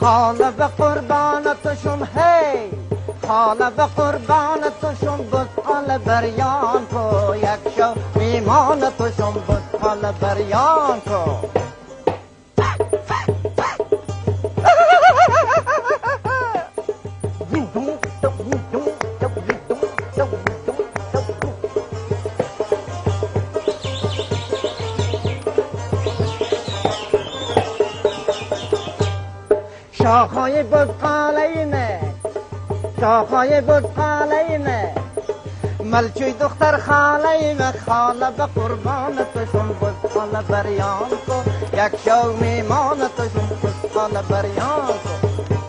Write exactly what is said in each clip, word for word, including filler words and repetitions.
خاله به قربانتشم هی خاله به قربانتشم بسخال بریان کو یک شو میمانتشم بسخال بریان کو شاخهای بزغاله نه شاخهای بزغاله نه ملچوی دختر خاله نه خاله به قربانتشون بزغال بریان کو یک شو میمانتشون بزغال بریان کو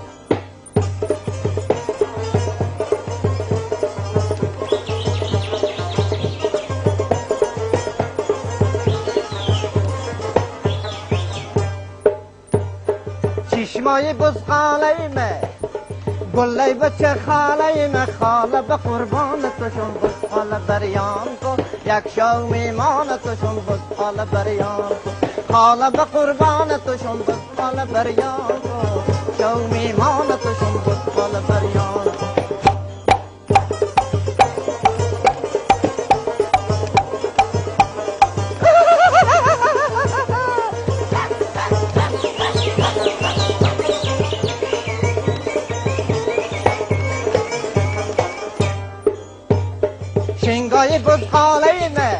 چشمای بزغاله مه گله بچه خاله مه خاله به قربانتشون بزغال بریان کو یک شو میمانتشون بزغال بریان کو خاله به قربانتشون بزغال بریان کو شو میمانتشون بزغال بریان کو شنگای بزغاله نه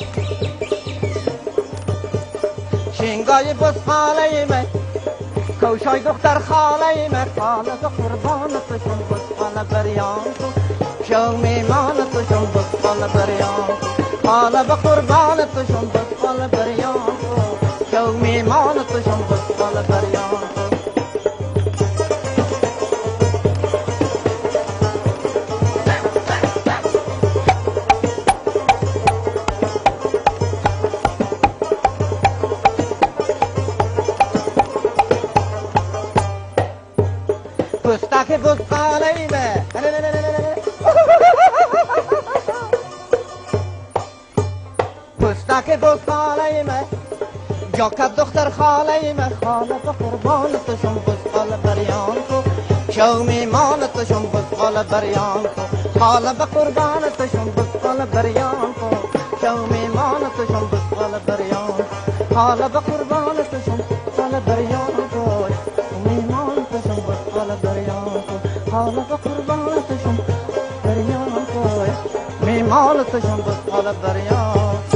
شنگای بزغاله نه کوشای دختر خاله نه خاله به قربانتشون بزغال بریان کو شو میمانتشون بزغال بریان کو خاله به قربانتشون بزغال بریان کو شو میمانتشون بزغال بریان کو پستک بزغاله نه پستک بزغاله نه جاکت دختر خاله نه خاله به قربانتشون بزغال بریان کو شو میمانتشون بزغال بریان کو خاله به قربانتشون بزغال بریان کو شو میمانتشون بزغال بریان خاله به قربانتشون بزغال بریان کو میمانتشون بزغال بریان کو خاله به قربانتشون بریان کو میمانتشون بزغال بریان